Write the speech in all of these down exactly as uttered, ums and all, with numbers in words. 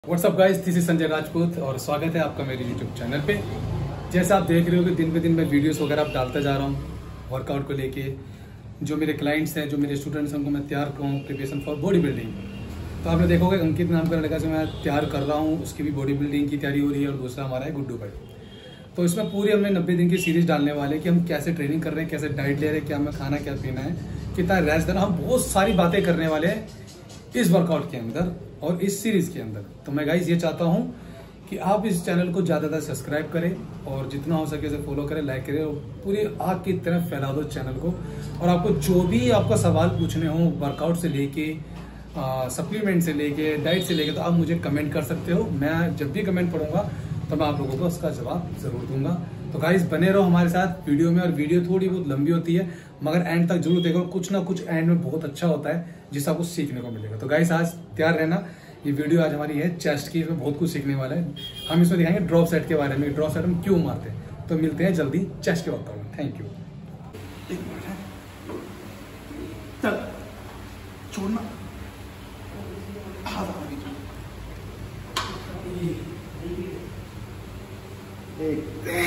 WhatsApp guys, this is Sanjay Rajput और स्वागत है आपका मेरे यूट्यूब चैनल पे। जैसा आप देख रहे हो कि दिन पे दिन मैं वीडियोस वगैरह आप डालता जा रहा हूँ वर्कआउट को लेके। जो मेरे क्लाइंट्स हैं, जो मेरे स्टूडेंट्स हैं, उनको मैं तैयार करूँ प्रिपरेशन फॉर बॉडी बिल्डिंग। तो आपने देखोगे अंकित नाम का लड़का से मैं तैयार कर रहा हूँ, उसकी भी बॉडी बिल्डिंग की तैयारी हो रही है। और दूसरा हमारा है गुड्डू भाई। तो इसमें पूरी हमने नब्बे दिन की सीरीज डालने वाले कि हम कैसे ट्रेनिंग कर रहे हैं, कैसे डाइट ले रहे हैं, क्या हमें खाना क्या पीना है, कितना रेस्ट देना, हम बहुत सारी बातें करने वाले हैं इस वर्कआउट के अंदर और इस सीरीज के अंदर। तो मैं गाइस ये चाहता हूं कि आप इस चैनल को ज्यादा ज्यादा सब्सक्राइब करें और जितना हो सके उसे फॉलो करें, लाइक करें और पूरी आग की तरफ फैला दो चैनल को। और आपको जो भी आपका सवाल पूछने हो वर्कआउट से लेके सप्लीमेंट से लेके डाइट से लेके, तो आप मुझे कमेंट कर सकते हो। मैं जब भी कमेंट पढ़ूंगा तो मैं आप लोगों को उसका जवाब जरूर दूंगा। तो गाइस बने रहो हमारे साथ वीडियो में। और वीडियो थोड़ी बहुत लंबी होती है मगर एंड तक जरूर देखो, कुछ ना कुछ एंड में बहुत अच्छा होता है जिससे आपको सीखने को मिलेगा। तो गाइस आज तैयार रहना। ये वीडियो आज हमारी है चेस्ट की, इसमें बहुत कुछ सीखने वाला है। हम इसमें दिखाएंगे ड्रॉप सेट के बारे में, ड्रॉप सेट हम क्यों मारते हैं। तो मिलते हैं जल्दी चेस्ट के वर्कआउट में। Thank you. चल छोड़ना, एक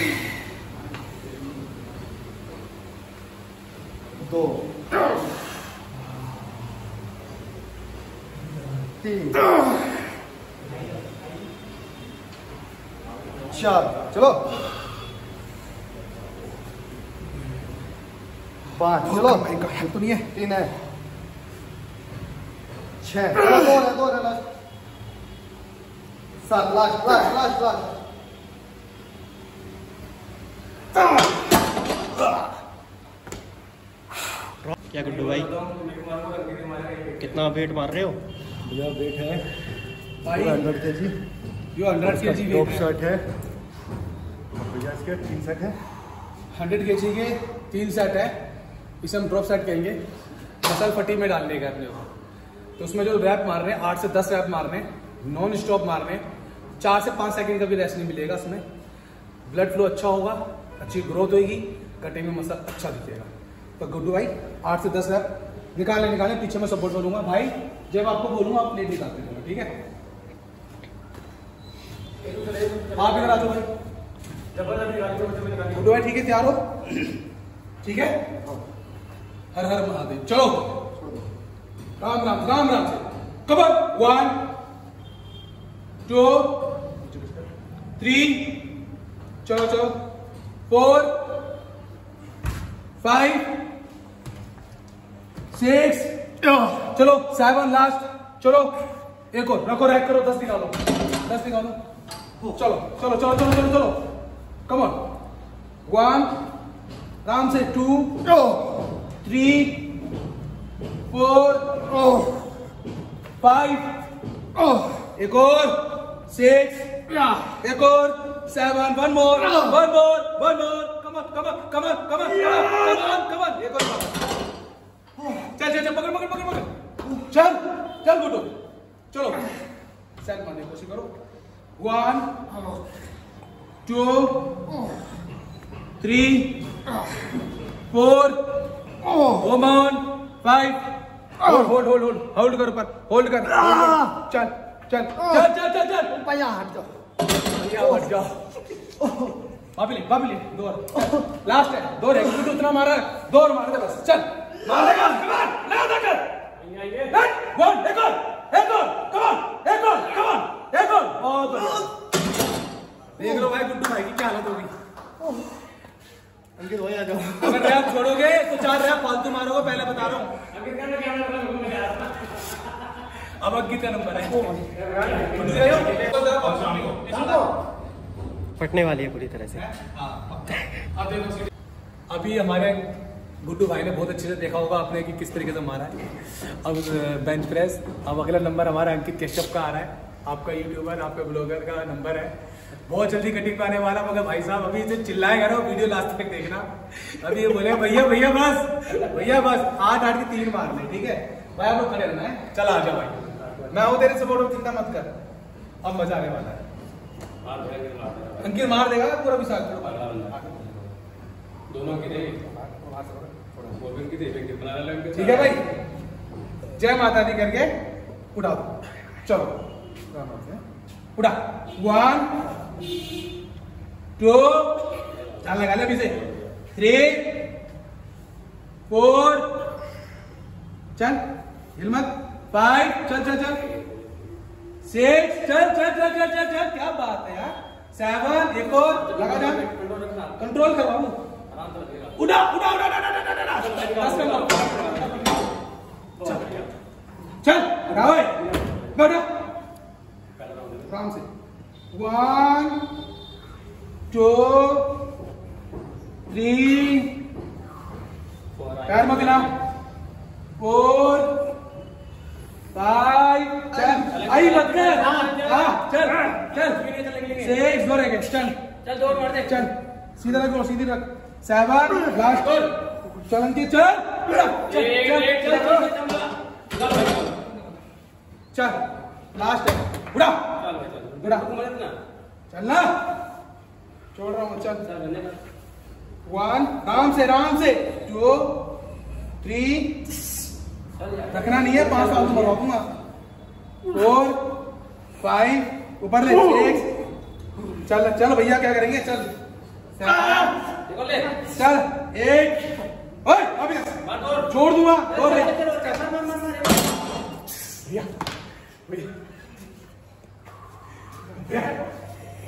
दो तीन चार, चलो पाँच, चलो तो नहीं है, तीन है, छह, दो है, दो है, लास्ट सात, लास्ट लास्ट लास्ट लास्ट क्या गुड्डू भाई, कितना वेट मार रहे हो? भैया वेट है भाई हंड्रेड के जी। जो हंड्रेड के जी ड्रॉप सेट है भैया, इसके तीन सेट है। हंड्रेड के जी के तीन सेट है। इसे हम ड्रॉप सेट कहेंगे। मसल फटी में डालने का अपने को। तो उसमें जो रैप मार रहे हैं आठ से दस रैप मार रहे हैं, नॉन स्टॉप मार रहे हैं। चार से पाँच सेकंड का भी रेस्ट नहीं मिलेगा। उसमें ब्लड फ्लो अच्छा होगा, अच्छी ग्रोथ होगी, कटिंग में मसल अच्छा दिखेगा। तो गुड्डू भाई आठ से दस रैप निकालने निकालने पीछे में सपोर्ट करूंगा भाई। जब आपको बोलूंगा आप प्लेट निकालते जाओ, ठीक है? आप इधर आ जाओ भाई। गुड्डू भाई ठीक है, तैयार हो? ठीक है, हर हर महादेव। चलो राम राम राम राम से कबर। वन टू थ्री, चलो चलो, फोर फाइव सिक्स, चलो सेवन, लास्ट, चलो एक और रखो, रैक करो, दस निकालो, दस निकालो, चलो चलो चलो चलो चलो चलो, कम ऑन। वन, आराम से, टू, थ्री, फोर, फाइव, एक और, सिक्स, एक और, seven, one more, one more, one more, come on come on come on come on come on come on, एक और, चल चल चल, पकड़ पकड़ पकड़ पकड़, चल चल गुड्डू, चलो सेट मारने की कोशिश करो। वन टू थ्री फोर, ओमन five, hold hold hold hold hold कर, ऊपर होल्ड कर, चल चल चल चल चल चल, भैया हट जाओ, भैया हट जाओ। वापस ले वापस ले, दो और लास्ट है, दो है, गुड्डू उतना मारा, दो और मार दे बस, चल मार देगा, कम ऑन लगा दे, वन, एक और, एक और, कम ऑन, एक और, कम ऑन, एक और, बहुत बढ़िया। देख लो भाई गुड्डू भाई की क्या हालत होगी। अंकित भाई आ जाओ। अगर रैप छोड़ोगे तो चार रैप फालतू मारोगे, पहले बता रहा हूँ। अब अंकित का नंबर है। फटने वाली है पूरी तरह से। अब देखो, अभी हमारे गुड्डू भाई ने बहुत अच्छे से देखा होगा आपने कि किस तरीके से मारा है। अब बेंच प्रेस। अब अगला नंबर हमारा अंकित कश्यप का आ रहा है। आपका यूट्यूबर, आपका ब्लॉगर का नंबर है। बहुत जल्दी कटिंग पे आने वाला, मगर भाई साहब अभी इसे चिल्लाएगा ना, वीडियो लास्ट तक देखना। अभी ये बोले भैया भैया बस भैया बस आठ आठ की तीन मार ले, ठीक है भाई? आप लोग खड़े रहना है। चल आ जाओ भाई, मैं हूँ तेरे सपोर्ट में, चिंता मत कर। अब मजा आने वाला है। अंकित मार देगा पूरा भी साथ दोनों की दे, ठीक है भाई? जय माता दी करके उठा दो। चलो राम राम से। उड़ा। वन टू, चल लगा ले अभी से। थ्री फोर, चल हिल मत। फाइव, चल चल चल। सिक्स, चल चल चल चल चल चल, क्या बात है यार। सेवन, एक और लगा जा, कंट्रोल कर बाबू। उड़ा उड़ा उड़ा उड़ा उड़ा उड़ा, चल चल लगा भाई, उड़ा आराम से। वन टू थ्री, पैर मत हिला। फोर फाइव, चल आई मत कर। हाँ चल चल। सिक्स, दो रह गए, चल चल दौड़ मार दे। चल सीधा रख, सीधी रख। सेवन, लास्ट, चल अंकित चल। चल चल लास्ट है, उड़ा उड़ा, चल ना, छोड़ रहा हूँ, चल। वन, आराम से आराम से। टू थ्री, रखना नहीं है, पांच साल तो मरवा दूंगा। फोर फाइव, ऊपर ले। सिक्स, चल चल भैया क्या करेंगे, चल। चल एट, ओए अभी छोड़ दूंगा। दो भैया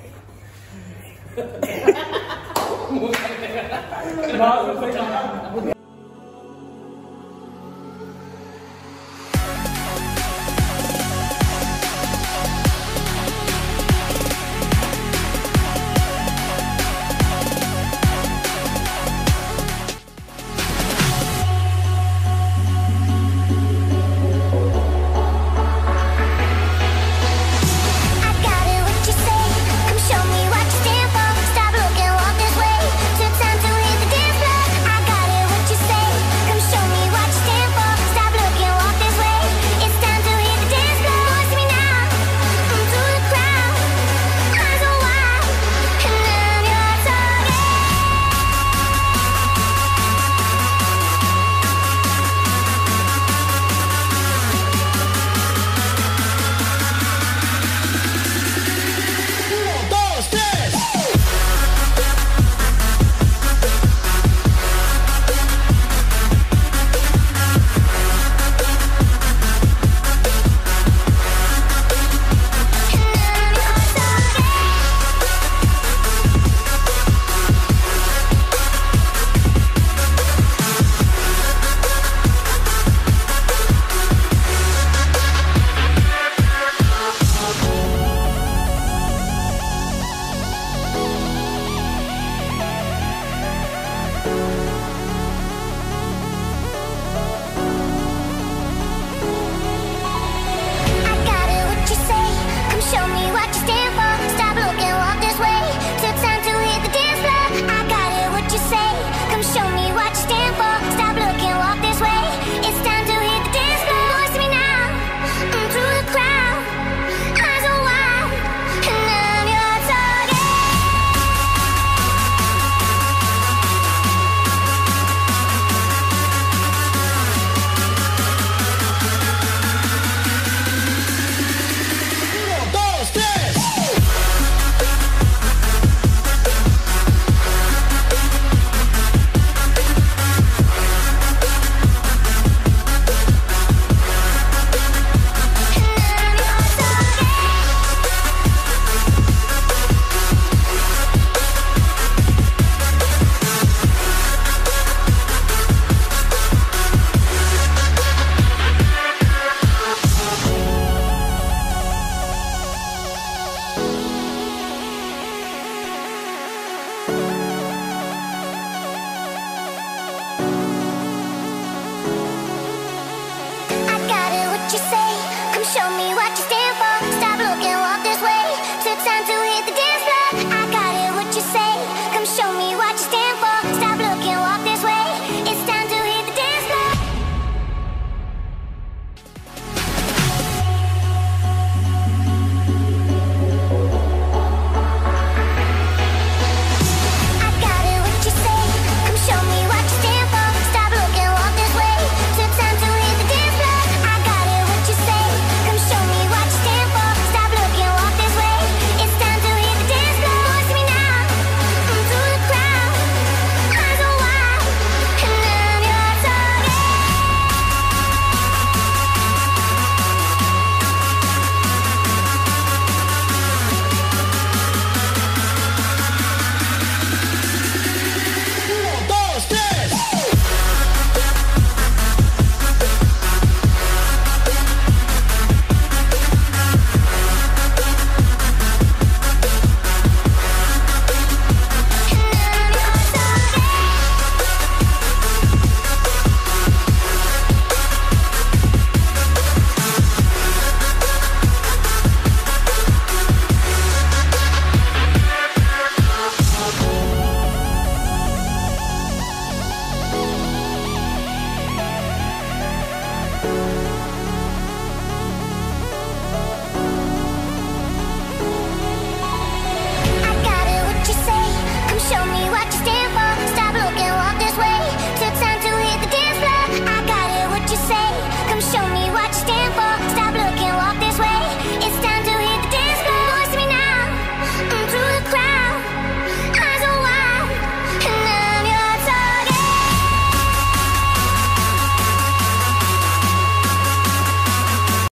भैया